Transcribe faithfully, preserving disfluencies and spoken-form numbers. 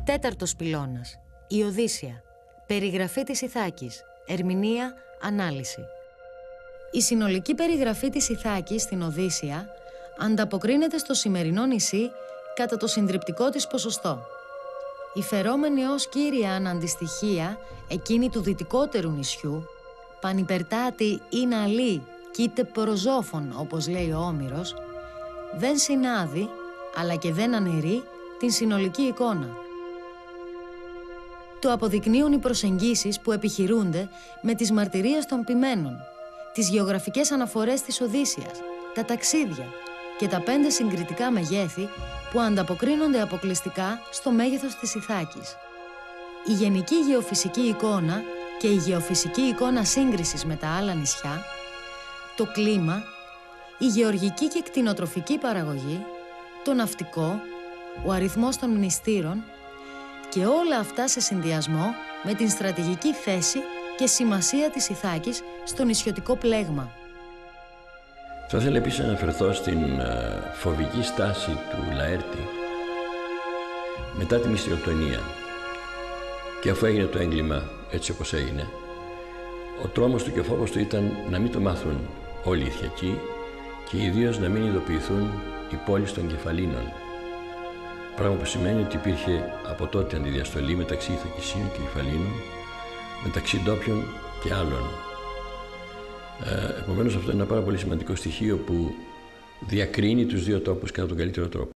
Τέταρτος πυλώνας. Η Οδύσσεια. Περιγραφή της Ιθάκης. Ερμηνεία, ανάλυση. Η συνολική περιγραφή της Ιθάκης στην Οδύσσεια ανταποκρίνεται στο σημερινό νησί κατά το συντριπτικό της ποσοστό. Η φερόμενη ως κύρια αναντιστοιχεία εκείνη του δυτικότερου νησιού, πανυπερτάτη είναι αλή κοίτε προζόφων, όπως λέει ο Όμηρος, δεν συνάδει, αλλά και δεν αναιρεί την συνολική εικόνα. Το αποδεικνύουν οι προσεγγίσεις που επιχειρούνται με τις μαρτυρίες των ποιμένων, τις γεωγραφικές αναφορές της Οδύσσειας, τα ταξίδια και τα πέντε συγκριτικά μεγέθη που ανταποκρίνονται αποκλειστικά στο μέγεθος της Ιθάκης. Η γενική γεωφυσική εικόνα και η γεωφυσική εικόνα σύγκρισης με τα άλλα νησιά, το κλίμα, η γεωργική και κτηνοτροφική παραγωγή, το ναυτικό, ο αριθμός των μνηστήρων και όλα αυτά σε συνδυασμό με την στρατηγική θέση και σημασία της Ιθάκης στο νησιωτικό πλέγμα. Θα ήθελα επίσης να αναφερθώ στην uh, φοβική στάση του Λαέρτη μετά τη μυστηριοκτονία και αφού έγινε το έγκλημα έτσι όπως έγινε, ο τρόμος του και ο φόβος του ήταν να μην το μάθουν όλοι οι Ιθιακοί και ιδίως να μην ειδοποιηθούν οι πόλεις των Κεφαλίνων, πράγμα που σημαίνει ότι υπήρχε από τότε αντιδιαστολή μεταξύ Ιθακησίων και Κεφαλίνων, μεταξύ ντόπιων και άλλων. Ε, επομένως αυτό είναι ένα πάρα πολύ σημαντικό στοιχείο που διακρίνει τους δύο τόπους κατά τον καλύτερο τρόπο.